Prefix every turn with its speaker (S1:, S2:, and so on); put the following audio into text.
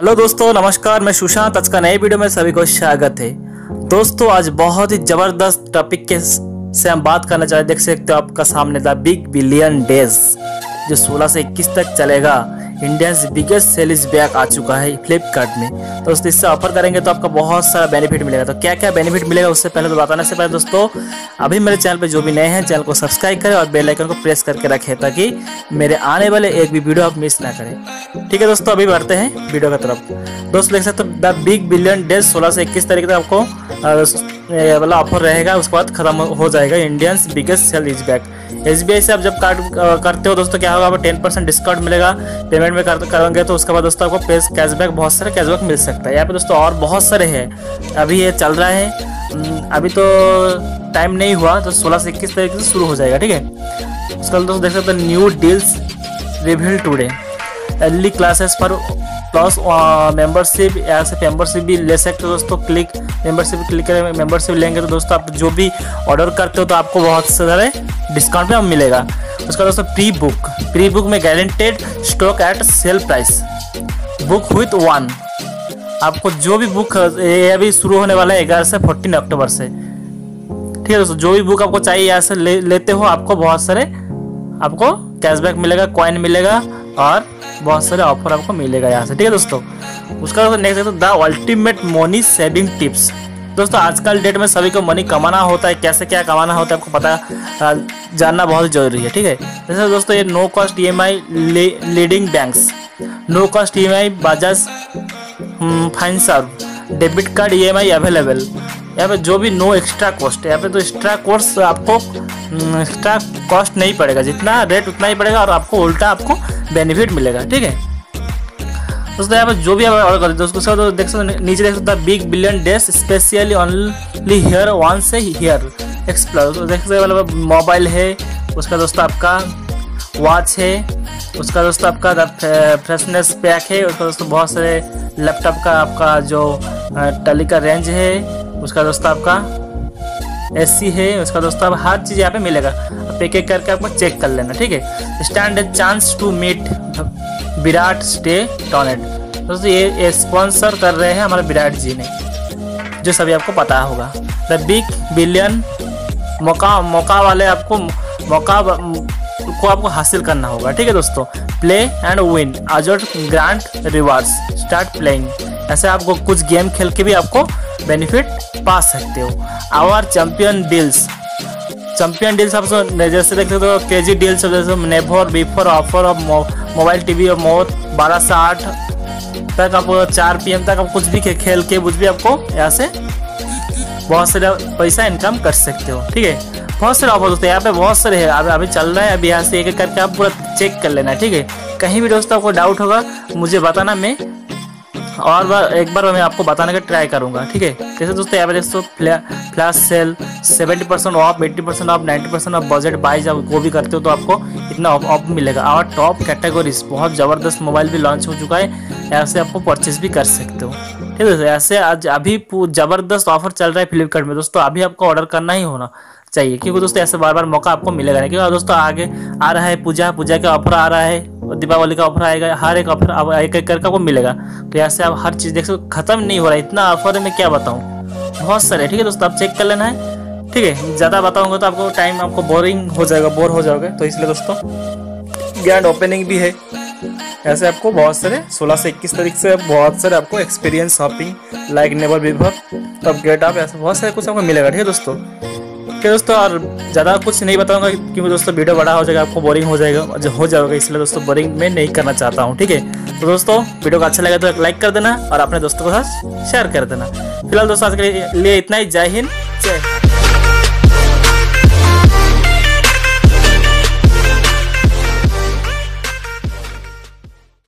S1: Hello दोस्तों, नमस्कार। मैं सुशांत। आज का नए वीडियो में सभी को स्वागत है। दोस्तों, आज बहुत ही जबरदस्त टॉपिक के से हम बात करना चाहते हैं। देख सकते हो आपका सामने द बिग बिलियन डेज जो 16 से 21 तक चलेगा। India's biggest sale is back आ चुका है फ्लिपकार्ट में। दोस्तों, इससे ऑफर करेंगे तो आपका बहुत सारा बेनिफिट मिलेगा। तो क्या क्या बेनिफिट मिलेगा उससे पहले तो बताने से पहले दोस्तों, अभी मेरे चैनल पे जो भी नए हैं चैनल को सब्सक्राइब करें और बेल आइकन को प्रेस करके रखें ताकि मेरे आने वाले एक भी वीडियो आप मिस ना करें। ठीक है दोस्तों, अभी बढ़ते हैं वीडियो की तरफ। दोस्तों देख सकते हो द बिग बिलियन डेज 16 से 21 तारीख तक आपको वाला ऑफर रहेगा। उसके बाद खत्म हो जाएगा। Indians biggest sale is back. SBI से आप जब कार्ड करते हो दोस्तों, क्या होगा, आपको 10% डिस्काउंट मिलेगा पेमेंट में करेंगे। तो उसके बाद दोस्तों आपको कैशबैक, बहुत सारे कैशबैक मिल सकता है। यहाँ पे दोस्तों और बहुत सारे हैं। अभी ये चल रहा है, अभी तो टाइम नहीं हुआ, तो 16 से 21 तारीख से शुरू हो जाएगा। ठीक है, उसके बाद दोस्तों देख सकते हो new deals reveal today. Early classes पर प्लस मेंबरशिप, यहाँ से मेंबरशिप भी ले सकते हो दोस्तों। मेंबरशिप क्लिक करें, मेंबरशिप लेंगे तो दोस्तों आप जो भी ऑर्डर करते हो तो आपको बहुत सारे डिस्काउंट में मिलेगा। उसका दोस्तों प्री बुक में guaranteed stock at sale price, book with one. आपको जो भी बुक, ये अभी शुरू होने वाला है 11 से 14 अक्टूबर से। ठीक है दोस्तों, जो भी बुक आपको चाहिए यहाँ से लेते हो, आपको बहुत सारे आपको कैशबैक मिलेगा, कॉइन मिलेगा और बहुत सारे ऑफर आपको मिलेगा यहाँ से। ठीक है दोस्तों, उसका next the ultimate money saving tips. दोस्तों आजकल डेट में सभी को मनी कमाना होता है, कैसे क्या कमाना होता है आपको पता जानना बहुत जरूरी है। ठीक है, जैसे दोस्तों ये no cost EMI leading banks, no cost EMI Bajaj Finserv, debit card EMI available. यहाँ पे जो भी नो एक्स्ट्रा कॉस्ट, यहाँ पे तो एक्स्ट्रा कॉस्ट आपको एक्स्ट्रा कॉस्ट नहीं पड़ेगा, जितना रेट उतना ही पड़ेगा और आपको उल्टा आपको बेनिफिट मिलेगा। ठीक है दोस्तों, यहाँ पे जो भी आप ऑर्डर करते हो उसको तो देख सकते नीचे देख सकते big billion days specially only here one से हियर एक्सप्लोर। तो देख सकते मोबाइल है, उसका दोस्तों आपका वॉच है, उसका दोस्तों आपका फ्रेशनेस पैक है, उसका दोस्तों बहुत सारे लैपटॉप का आपका जो टली का रेंज है, उसका दोस्तों आपका AC है, उसका दोस्तों आप हर चीज़ यहाँ पे मिलेगा। आप एक एक करके आपको चेक कर लेना। ठीक है, stand a chance to meet Virat stay tonight. दोस्तों ये स्पॉन्सर कर रहे हैं हमारे विराट जी ने, जो सभी आपको पता होगा। द बिग बिलियन मौका वाले आपको मौका को आपको हासिल करना होगा। ठीक है दोस्तों, प्ले एंड विन अजोट ग्रांट रिवार्ड्स, स्टार्ट प्लेइंग। ऐसे आपको कुछ गेम खेल के भी आपको बेनिफिट पा सकते हो। आवर चैंपियन डील्स आप जैसे देखते हो KG डील्स, जैसे never before offer off mobile TV और मोर 12 से 8 तक आपको 4 PM तक आप कुछ भी खेल के कुछ भी आपको यहाँ से बहुत सारे पैसा इनकम कर सकते हो। ठीक है, बहुत सारे ऑफर दोस्तों यहाँ पे बहुत सारे हैं, अभी चल रहा है। अभी यहाँ से एक एक करके आप पूरा चेक कर लेना। ठीक है, कहीं भी दोस्तों आपको डाउट होगा मुझे बताना, मैं और एक बार मैं आपको बताने का ट्राई करूंगा। ठीक है, जैसे दोस्तों यहाँ पे दोस्तों flash sale 70% off, 80% off, 90% off, budget buys आप वो भी करते हो तो आपको इतना ऑफ मिलेगा। और टॉप कैटेगरीज बहुत ज़बरदस्त मोबाइल भी लॉन्च हो चुका है, यहाँ से आपको परचेज भी कर सकते हो। ठीक है, ऐसे आज अभी ज़बरदस्त ऑफर चल रहा है फ्लिपकार्ट में दोस्तों। अभी आपको ऑर्डर करना ही होना चाहिए, क्योंकि दोस्तों ऐसे बार बार मौका आपको मिलेगा नहीं। क्योंकि दोस्तों आगे आ रहा है पूजा का ऑफर आ रहा है, दीपावली का ऑफर आएगा, हर एक ऑफर अब एक एक करके आपको मिलेगा। तो यहाँ से आप हर चीज़ देख सकते, खत्म नहीं हो रहा है, इतना ऑफर है मैं क्या बताऊँ, बहुत सारे। ठीक है दोस्तों, आप चेक कर लेना है। ठीक है, ज़्यादा बताऊँगा तो आपको टाइम आपको बोरिंग हो जाएगा, बोर हो जाओगे। तो इसलिए दोस्तों ग्रैंड ओपनिंग भी है। ऐसे आपको बहुत सारे 16 से 21 तारीख से बहुत सारे आपको experience shopping like never before तब गेट आप, ऐसे बहुत सारे कुछ आपको मिलेगा। ठीक है दोस्तों, और ज़्यादा कुछ नहीं बताऊंगा क्योंकि दोस्तों वीडियो बड़ा हो जाएगा, आपको बोरिंग हो जाएगा, इसलिए दोस्तों बोरिंग मैं नहीं करना चाहता हूँ। ठीक है, तो दोस्तों वीडियो को अच्छा लगा तो लाइक कर देना और अपने दोस्तों के साथ शेयर कर देना। फिलहाल दोस्तों आज के लिए इतना ही। जय हिंद, जय भारत।